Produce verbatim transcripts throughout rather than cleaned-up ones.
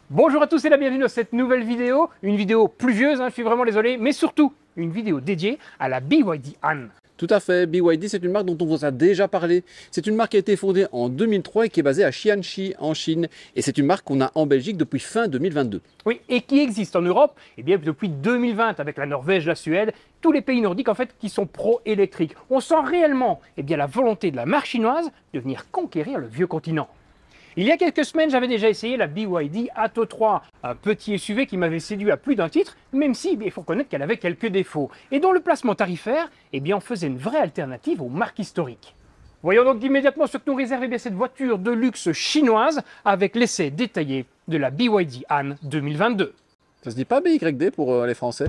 Bonjour à tous et la bienvenue dans cette nouvelle vidéo, une vidéo pluvieuse, hein, je suis vraiment désolé, mais surtout une vidéo dédiée à la B Y D Han. Tout à fait, B Y D c'est une marque dont on vous a déjà parlé. C'est une marque qui a été fondée en deux mille trois et qui est basée à Xianxi en Chine. Et c'est une marque qu'on a en Belgique depuis fin deux mille vingt-deux. Oui, et qui existe en Europe eh bien, depuis deux mille vingt avec la Norvège, la Suède, tous les pays nordiques en fait qui sont pro-électriques. On sent réellement eh bien, la volonté de la marque chinoise de venir conquérir le vieux continent. Il y a quelques semaines, j'avais déjà essayé la B Y D Atto trois, un petit S U V qui m'avait séduit à plus d'un titre, même si il faut reconnaître qu'elle avait quelques défauts, et dont le placement tarifaire eh bien, en faisait une vraie alternative aux marques historiques. Voyons donc immédiatement ce que nous réserve eh bien, cette voiture de luxe chinoise avec l'essai détaillé de la B Y D Han deux mille vingt-deux. Ça se dit pas B Y D pour euh, les Français?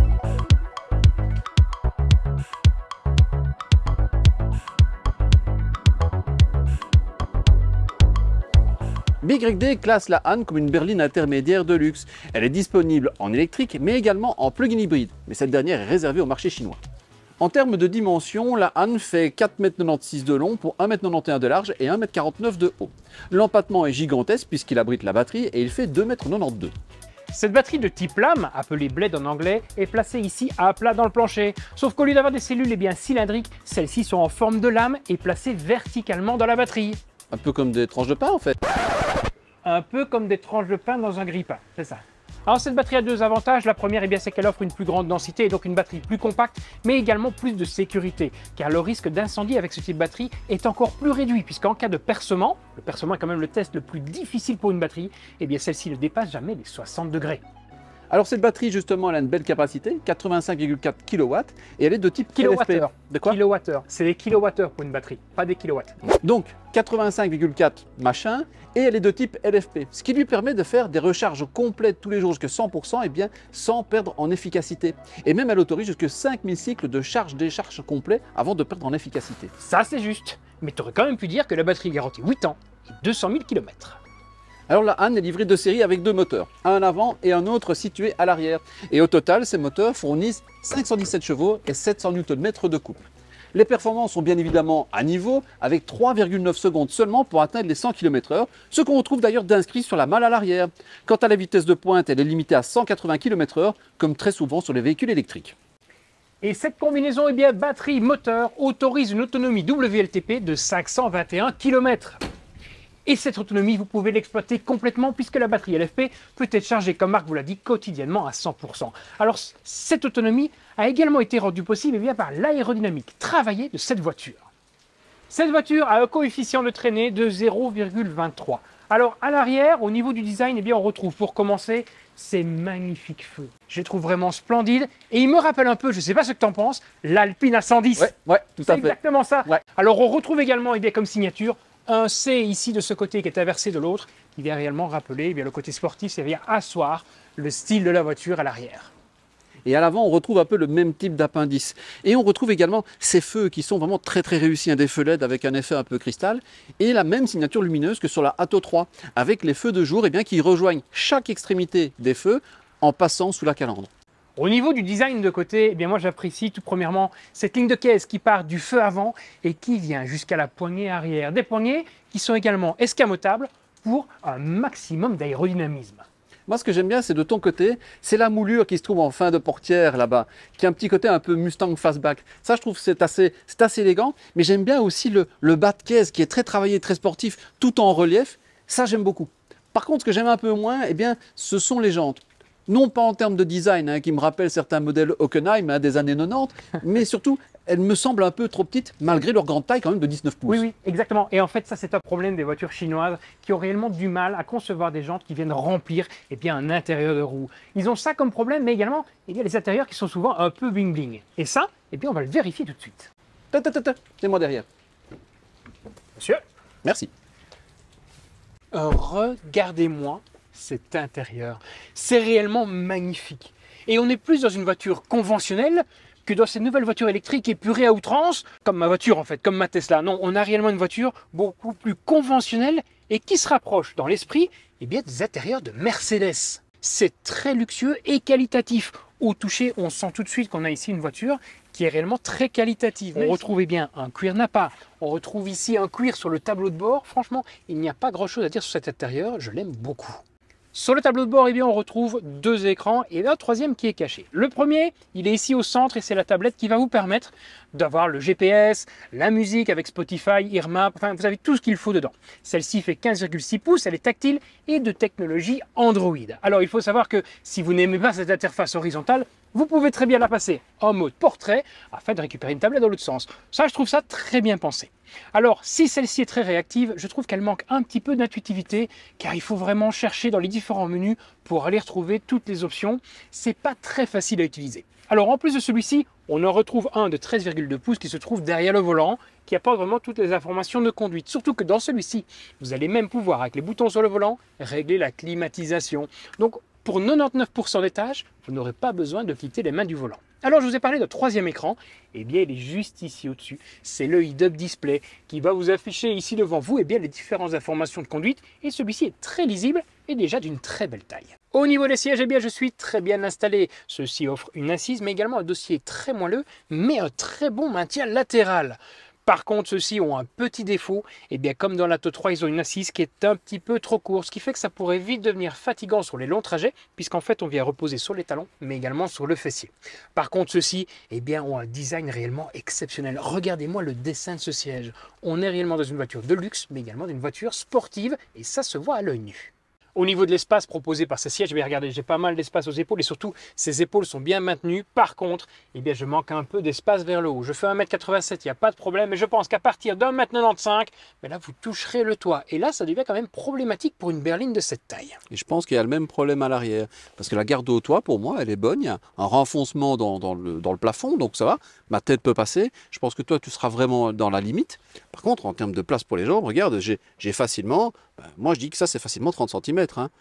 B Y D classe la Han comme une berline intermédiaire de luxe. Elle est disponible en électrique mais également en plug-in hybride, mais cette dernière est réservée au marché chinois. En termes de dimension, la Han fait quatre mètres quatre-vingt-seize de long pour un mètre quatre-vingt-onze de large et un mètre quarante-neuf de haut. L'empattement est gigantesque puisqu'il abrite la batterie et il fait deux mètres quatre-vingt-douze. Cette batterie de type lame, appelée blade en anglais, est placée ici à plat dans le plancher. Sauf qu'au lieu d'avoir des cellules eh bien, cylindriques, celles-ci sont en forme de lame et placées verticalement dans la batterie. Un peu comme des tranches de pain en fait. Un peu comme des tranches de pain dans un grille-pain, c'est ça. Alors cette batterie a deux avantages. La première, eh bien, c'est qu'elle offre une plus grande densité et donc une batterie plus compacte, mais également plus de sécurité, car le risque d'incendie avec ce type de batterie est encore plus réduit, puisqu'en cas de percement, le percement est quand même le test le plus difficile pour une batterie, eh bien celle-ci ne dépasse jamais les soixante degrés. Alors cette batterie justement elle a une belle capacité, quatre-vingt-cinq virgule quatre kilowatts et elle est de type Kilowattheure. De quoi? Kilowattheure. C'est des kilowattheures pour une batterie, pas des kilowatts. Donc quatre-vingt-cinq virgule quatre machin et elle est de type L F P, ce qui lui permet de faire des recharges complètes tous les jours jusqu'à cent pour cent et bien sans perdre en efficacité. Et même elle autorise jusqu'à cinq mille cycles de charge-décharge complet avant de perdre en efficacité. Ça c'est juste, mais tu aurais quand même pu dire que la batterie garantit huit ans et deux cent mille kilomètres. Alors la Han est livrée de série avec deux moteurs, un avant et un autre situé à l'arrière. Et au total, ces moteurs fournissent cinq cent dix-sept chevaux et sept cents newton mètres de couple. Les performances sont bien évidemment à niveau, avec trois virgule neuf secondes seulement pour atteindre les cent kilomètres heure, ce qu'on retrouve d'ailleurs d'inscrit sur la malle à l'arrière. Quant à la vitesse de pointe, elle est limitée à cent quatre-vingts kilomètres heure, comme très souvent sur les véhicules électriques. Et cette combinaison eh bien, batterie-moteur autorise une autonomie W L T P de cinq cent vingt et un kilomètres. Et cette autonomie, vous pouvez l'exploiter complètement puisque la batterie L F P peut être chargée, comme Marc vous l'a dit, quotidiennement à cent pour cent. Alors, cette autonomie a également été rendue possible eh bien, par l'aérodynamique travaillée de cette voiture. Cette voiture a un coefficient de traînée de zéro virgule vingt-trois. Alors, à l'arrière, au niveau du design, eh bien, on retrouve pour commencer ces magnifiques feux. Je les trouve vraiment splendides et ils me rappellent un peu, je ne sais pas ce que tu en penses, l'Alpine A cent dix. Ouais, ouais, tout à fait. C'est exactement ça. Ouais. Alors, on retrouve également eh bien, comme signature un C ici de ce côté qui est inversé de l'autre, qui vient réellement rappeler eh bien, le côté sportif, c'est vient asseoir le style de la voiture à l'arrière. Et à l'avant, on retrouve un peu le même type d'appendice. Et on retrouve également ces feux qui sont vraiment très très réussis, hein, des feux L E D avec un effet un peu cristal, et la même signature lumineuse que sur la Atto trois, avec les feux de jour eh bien, qui rejoignent chaque extrémité des feux en passant sous la calandre. Au niveau du design de côté, eh bien moi j'apprécie tout premièrement cette ligne de caisse qui part du feu avant et qui vient jusqu'à la poignée arrière. Des poignées qui sont également escamotables pour un maximum d'aérodynamisme. Moi, ce que j'aime bien, c'est de ton côté, c'est la moulure qui se trouve en fin de portière là-bas, qui a un petit côté un peu Mustang fastback. Ça, je trouve que c'est assez, c'est assez élégant, mais j'aime bien aussi le, le bas de caisse qui est très travaillé, très sportif, tout en relief. Ça, j'aime beaucoup. Par contre, ce que j'aime un peu moins, eh bien, ce sont les jantes. Non pas en termes de design, hein, qui me rappellent certains modèles Hockenheim hein, des années quatre-vingt-dix, mais surtout, elles me semblent un peu trop petites, malgré leur grande taille quand même de dix-neuf pouces. Oui, oui, exactement. Et en fait, ça, c'est un problème des voitures chinoises qui ont réellement du mal à concevoir des jantes qui viennent remplir eh bien, un intérieur de roue. Ils ont ça comme problème, mais également eh bien, les intérieurs qui sont souvent un peu bling-bling. Et ça, eh bien, on va le vérifier tout de suite. Ta, ta, ta, ta. C'est moi derrière. Monsieur, Merci. euh, regardez-moi cet intérieur. C'est réellement magnifique. Et on est plus dans une voiture conventionnelle que dans ces nouvelles voitures électriques épurées à outrance, comme ma voiture en fait, comme ma Tesla. Non, on a réellement une voiture beaucoup plus conventionnelle et qui se rapproche dans l'esprit eh bien, des intérieurs de Mercedes. C'est très luxueux et qualitatif. Au toucher, on sent tout de suite qu'on a ici une voiture qui est réellement très qualitative. On retrouve eh bien un cuir Nappa, on retrouve ici un cuir sur le tableau de bord. Franchement, il n'y a pas grand chose à dire sur cet intérieur, je l'aime beaucoup. Sur le tableau de bord, eh bien, on retrouve deux écrans et un troisième qui est caché. Le premier, il est ici au centre et c'est la tablette qui va vous permettre d'avoir le G P S, la musique avec Spotify, Irma, enfin vous avez tout ce qu'il faut dedans. Celle-ci fait quinze virgule six pouces, elle est tactile et de technologie Android. Alors il faut savoir que si vous n'aimez pas cette interface horizontale, vous pouvez très bien la passer en mode portrait afin de récupérer une tablette dans l'autre sens. Ça, je trouve ça très bien pensé. Alors, si celle-ci est très réactive, je trouve qu'elle manque un petit peu d'intuitivité car il faut vraiment chercher dans les différents menus pour aller retrouver toutes les options. C'est pas très facile à utiliser. Alors, en plus de celui-ci, on en retrouve un de treize virgule deux pouces qui se trouve derrière le volant, qui apporte vraiment toutes les informations de conduite. Surtout que dans celui-ci, vous allez même pouvoir, avec les boutons sur le volant, régler la climatisation. Donc, pour quatre-vingt-dix-neuf pour cent des tâches, vous n'aurez pas besoin de quitter les mains du volant. Alors, je vous ai parlé de troisième écran. Eh bien, il est juste ici au-dessus. C'est le head-up display qui va vous afficher ici devant vous eh bien, les différentes informations de conduite. Et celui-ci est très lisible et déjà d'une très belle taille. Au niveau des sièges, eh bien, je suis très bien installé. Ceci offre une assise, mais également un dossier très moelleux, mais un très bon maintien latéral. Par contre, ceux-ci ont un petit défaut, et bien comme dans l'Atto trois, ils ont une assise qui est un petit peu trop courte, ce qui fait que ça pourrait vite devenir fatigant sur les longs trajets, puisqu'en fait on vient reposer sur les talons, mais également sur le fessier. Par contre, ceux-ci eh bien, ont un design réellement exceptionnel. Regardez-moi le dessin de ce siège. On est réellement dans une voiture de luxe, mais également d'une voiture sportive, et ça se voit à l'œil nu. Au niveau de l'espace proposé par ces sièges, eh bien, regardez, j'ai pas mal d'espace aux épaules et surtout, ces épaules sont bien maintenues. Par contre, eh bien, je manque un peu d'espace vers le haut. Je fais un mètre quatre-vingt-sept, il n'y a pas de problème, mais je pense qu'à partir d'un mètre quatre-vingt-quinze, mais là, vous toucherez le toit. Et là, ça devient quand même problématique pour une berline de cette taille. Et je pense qu'il y a le même problème à l'arrière. Parce que la garde au toit, pour moi, elle est bonne. Il y a un renfoncement dans, dans, le, dans le plafond, donc ça va. Ma tête peut passer. Je pense que toi, tu seras vraiment dans la limite. Par contre, en termes de place pour les jambes, regarde, j'ai facilement... Ben, moi, je dis que ça, c'est facilement trente centimètres. Hein.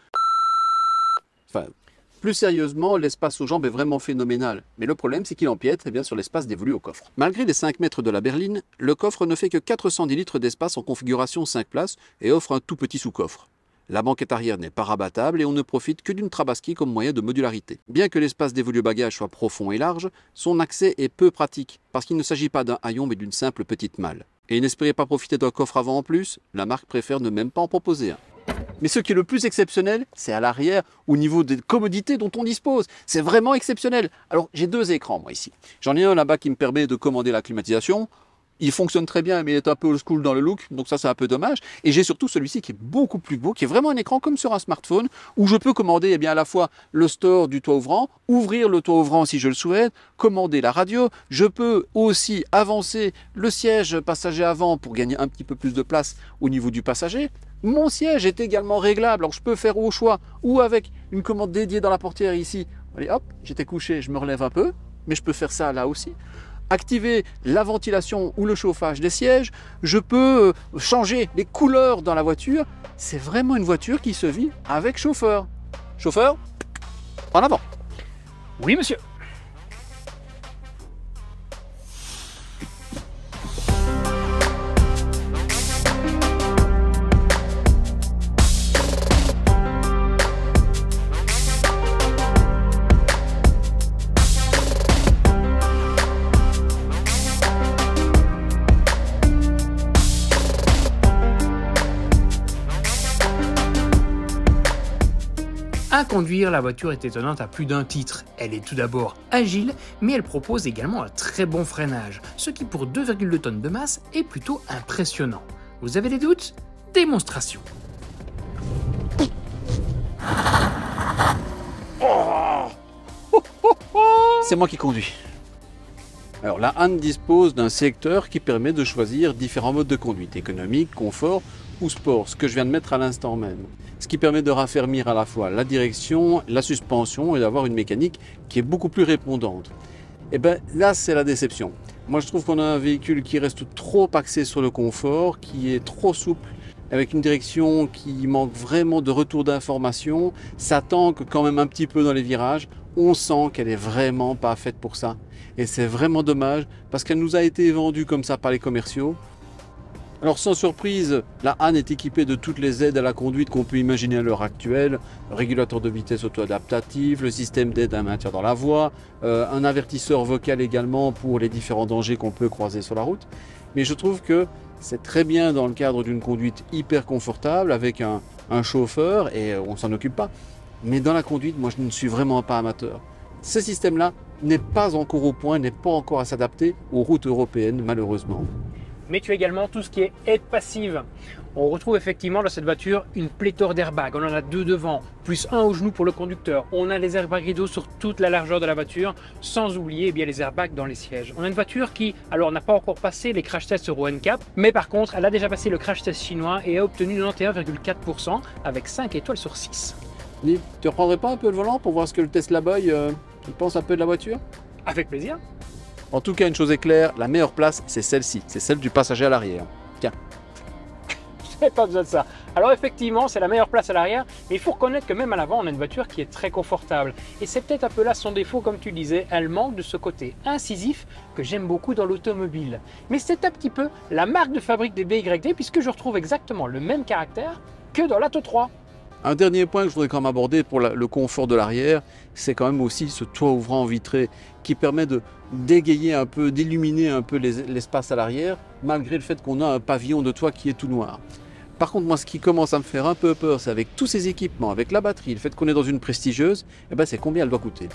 Enfin, plus sérieusement, l'espace aux jambes est vraiment phénoménal. Mais le problème, c'est qu'il empiète eh bien, sur l'espace dévolu au coffre. Malgré les cinq mètres de la berline, le coffre ne fait que quatre cent dix litres d'espace en configuration cinq places et offre un tout petit sous-coffre. La banquette arrière n'est pas rabattable et on ne profite que d'une Trabasky comme moyen de modularité. Bien que l'espace dévolu au bagage soit profond et large, son accès est peu pratique parce qu'il ne s'agit pas d'un haillon mais d'une simple petite malle. Et n'espérez pas profiter d'un coffre avant en plus, la marque préfère ne même pas en proposer un. Mais ce qui est le plus exceptionnel, c'est à l'arrière, au niveau des commodités dont on dispose. C'est vraiment exceptionnel. Alors, j'ai deux écrans, moi, ici. J'en ai un là-bas qui me permet de commander la climatisation. Il fonctionne très bien, mais il est un peu old school dans le look, donc ça, c'est un peu dommage. Et j'ai surtout celui-ci qui est beaucoup plus beau, qui est vraiment un écran comme sur un smartphone, où je peux commander eh bien, à la fois le store du toit ouvrant, ouvrir le toit ouvrant si je le souhaite, commander la radio. Je peux aussi avancer le siège passager avant pour gagner un petit peu plus de place au niveau du passager. Mon siège est également réglable, alors je peux faire au choix ou avec une commande dédiée dans la portière ici. Allez hop, j'étais couché, je me relève un peu, mais je peux faire ça là aussi. Activer la ventilation ou le chauffage des sièges. Je peux changer les couleurs dans la voiture. C'est vraiment une voiture qui se vit avec chauffeur. Chauffeur, en avant. Oui, monsieur. À conduire, la voiture est étonnante à plus d'un titre. Elle est tout d'abord agile, mais elle propose également un très bon freinage, ce qui pour deux virgule deux tonnes de masse est plutôt impressionnant. Vous avez des doutes? Démonstration. C'est moi qui conduis. Alors la Han dispose d'un secteur qui permet de choisir différents modes de conduite, économique, confort ou sport, ce que je viens de mettre à l'instant même. Ce qui permet de raffermir à la fois la direction, la suspension et d'avoir une mécanique qui est beaucoup plus répondante. Et bien là, c'est la déception. Moi, je trouve qu'on a un véhicule qui reste trop axé sur le confort, qui est trop souple, avec une direction qui manque vraiment de retour d'information. Ça tanque quand même un petit peu dans les virages. On sent qu'elle est vraiment pas faite pour ça. Et c'est vraiment dommage parce qu'elle nous a été vendue comme ça par les commerciaux. Alors sans surprise, la Han est équipée de toutes les aides à la conduite qu'on peut imaginer à l'heure actuelle. Régulateur de vitesse auto-adaptatif, le système d'aide à maintien dans la voie, euh, un avertisseur vocal également pour les différents dangers qu'on peut croiser sur la route. Mais je trouve que c'est très bien dans le cadre d'une conduite hyper confortable avec un, un chauffeur et on s'en occupe pas. Mais dans la conduite, moi je ne suis vraiment pas amateur. Ce système-là n'est pas encore au point, n'est pas encore à s'adapter aux routes européennes malheureusement. Mais tu as également tout ce qui est aide passive. On retrouve effectivement dans cette voiture une pléthore d'airbags. On en a deux devant, plus un au genou pour le conducteur. On a les airbags rideaux sur toute la largeur de la voiture, sans oublier eh bien, les airbags dans les sièges. On a une voiture qui, alors, n'a pas encore passé les crash tests Euro N C A P, mais par contre, elle a déjà passé le crash test chinois et a obtenu quatre-vingt-onze virgule quatre pour cent avec cinq étoiles sur six. Tu ne reprendrais pas un peu le volant pour voir ce que le Tesla Boy euh, pense un peu de la voiture? Avec plaisir. En tout cas, une chose est claire, la meilleure place, c'est celle-ci, c'est celle du passager à l'arrière. Tiens. J'ai pas besoin de ça. Alors effectivement, c'est la meilleure place à l'arrière, mais il faut reconnaître que même à l'avant, on a une voiture qui est très confortable. Et c'est peut-être un peu là son défaut, comme tu disais, elle manque de ce côté incisif que j'aime beaucoup dans l'automobile. Mais c'est un petit peu la marque de fabrique des B Y D, puisque je retrouve exactement le même caractère que dans l'Atto trois. Un dernier point que je voudrais quand même aborder pour la, le confort de l'arrière, c'est quand même aussi ce toit ouvrant vitré qui permet de d'égayer un peu, d'illuminer un peu l'espace les, à l'arrière, malgré le fait qu'on a un pavillon de toit qui est tout noir. Par contre, moi, ce qui commence à me faire un peu peur, c'est avec tous ces équipements, avec la batterie, le fait qu'on est dans une prestigieuse, eh ben, c'est combien elle doit coûter.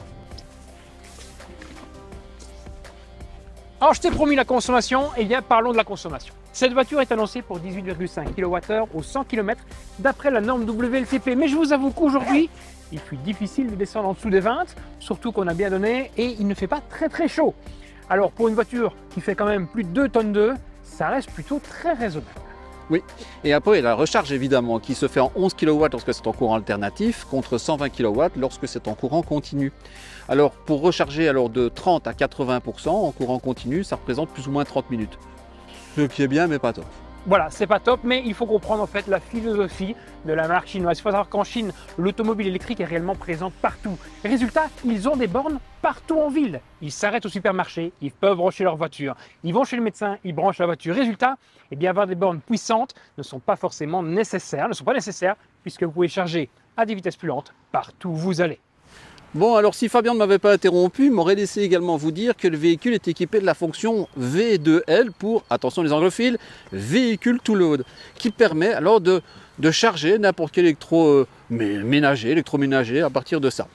Alors, je t'ai promis la consommation, et bien parlons de la consommation. Cette voiture est annoncée pour dix-huit virgule cinq kilowattheures au cent kilomètres d'après la norme W L T P. Mais je vous avoue qu'aujourd'hui, il fut difficile de descendre en dessous des vingt, surtout qu'on a bien donné et il ne fait pas très très chaud. Alors pour une voiture qui fait quand même plus de deux tonnes deux, ça reste plutôt très raisonnable. Oui, et après la recharge évidemment qui se fait en onze kilowatts lorsque c'est en courant alternatif contre cent vingt kilowatts lorsque c'est en courant continu. Alors pour recharger alors de trente à quatre-vingts pour cent en courant continu, ça représente plus ou moins trente minutes. Ce qui est bien mais pas top. Voilà, c'est pas top, mais il faut comprendre en fait la philosophie de la marque chinoise. Il faut savoir qu'en Chine, l'automobile électrique est réellement présente partout. Résultat, ils ont des bornes partout en ville. Ils s'arrêtent au supermarché, ils peuvent brancher leur voiture. Ils vont chez le médecin, ils branchent la voiture. Résultat, eh bien, avoir des bornes puissantes ne sont pas forcément nécessaires, ne sont pas nécessaires puisque vous pouvez charger à des vitesses plus lentes partout où vous allez. Bon, alors si Fabien ne m'avait pas interrompu, il m'aurait laissé également vous dire que le véhicule est équipé de la fonction V deux L pour, attention les anglophiles, véhicule to load, qui permet alors de, de charger n'importe quel électroménager, électroménager à partir de ça.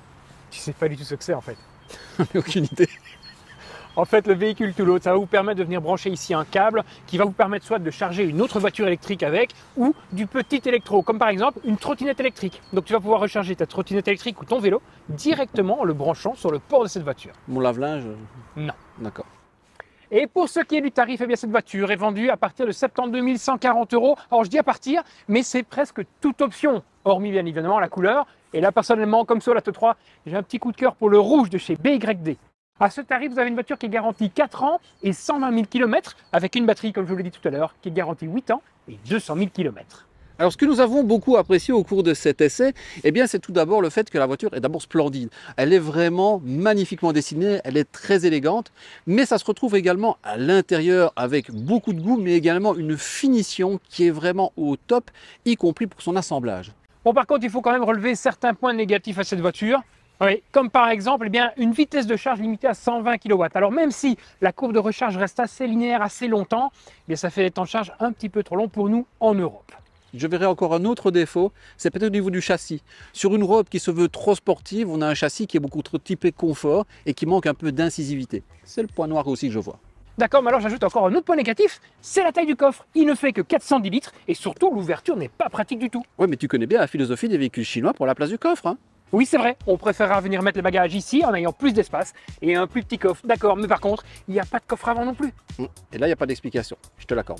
Tu sais pas du tout ce que c'est en fait. Aucune idée. En fait, le véhicule to load, ça va vous permettre de venir brancher ici un câble qui va vous permettre soit de charger une autre voiture électrique avec ou du petit électro, comme par exemple une trottinette électrique. Donc tu vas pouvoir recharger ta trottinette électrique ou ton vélo directement en le branchant sur le port de cette voiture. Mon lave-linge? Non. D'accord. Et pour ce qui est du tarif, eh bien cette voiture est vendue à partir de soixante-douze mille cent quarante euros. Alors je dis à partir, mais c'est presque toute option, hormis bien évidemment la couleur. Et là personnellement, comme sur l'Atto trois, j'ai un petit coup de cœur pour le rouge de chez B Y D. À ce tarif, vous avez une voiture qui est garantie quatre ans et cent vingt mille kilomètres, avec une batterie, comme je vous l'ai dit tout à l'heure, qui est garantie huit ans et deux cent mille kilomètres. Alors ce que nous avons beaucoup apprécié au cours de cet essai, eh bien c'est tout d'abord le fait que la voiture est d'abord splendide. Elle est vraiment magnifiquement dessinée, elle est très élégante, mais ça se retrouve également à l'intérieur avec beaucoup de goût, mais également une finition qui est vraiment au top, y compris pour son assemblage. Bon, par contre, il faut quand même relever certains points négatifs à cette voiture. Oui, comme par exemple eh bien, une vitesse de charge limitée à cent vingt kilowatts. Alors même si la courbe de recharge reste assez linéaire, assez longtemps, eh bien, ça fait des temps de charge un petit peu trop longs pour nous en Europe. Je verrai encore un autre défaut, c'est peut-être au niveau du châssis. Sur une robe qui se veut trop sportive, on a un châssis qui est beaucoup trop typé confort et qui manque un peu d'incisivité. C'est le point noir aussi que je vois. D'accord, mais alors j'ajoute encore un autre point négatif, c'est la taille du coffre. Il ne fait que quatre cent dix litres et surtout l'ouverture n'est pas pratique du tout. Oui, mais tu connais bien la philosophie des véhicules chinois pour la place du coffre, hein? Oui, c'est vrai, on préférera venir mettre les bagages ici en ayant plus d'espace et un plus petit coffre. D'accord, mais par contre, il n'y a pas de coffre avant non plus. Et là, il n'y a pas d'explication, je te l'accorde.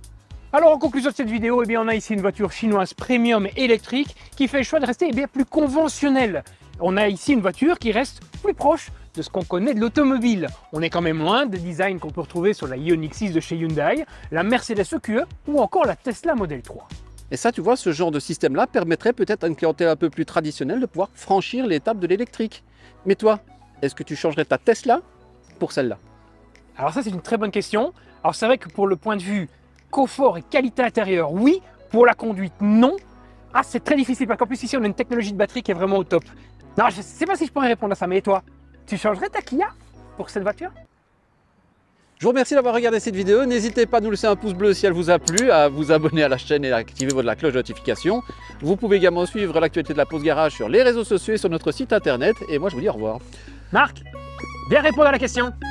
Alors en conclusion de cette vidéo, eh bien, on a ici une voiture chinoise premium électrique qui fait le choix de rester eh bien, plus conventionnelle. On a ici une voiture qui reste plus proche de ce qu'on connaît de l'automobile. On est quand même loin des designs qu'on peut retrouver sur la Ioniq six de chez Hyundai, la Mercedes E Q E ou encore la Tesla Model trois. Et ça, tu vois, ce genre de système-là permettrait peut-être à une clientèle un peu plus traditionnelle de pouvoir franchir l'étape de l'électrique. Mais toi, est-ce que tu changerais ta Tesla pour celle-là? Alors ça, c'est une très bonne question. Alors c'est vrai que pour le point de vue confort et qualité intérieure, oui. Pour la conduite, non. Ah, c'est très difficile parce qu'en plus ici, on a une technologie de batterie qui est vraiment au top. Non, je ne sais pas si je pourrais répondre à ça, mais toi, tu changerais ta Kia pour cette voiture? Je vous remercie d'avoir regardé cette vidéo. N'hésitez pas à nous laisser un pouce bleu si elle vous a plu, à vous abonner à la chaîne et à activer la cloche de notification. Vous pouvez également suivre l'actualité de la pause garage sur les réseaux sociaux et sur notre site internet. Et moi, je vous dis au revoir. Marc, bien répondre à la question.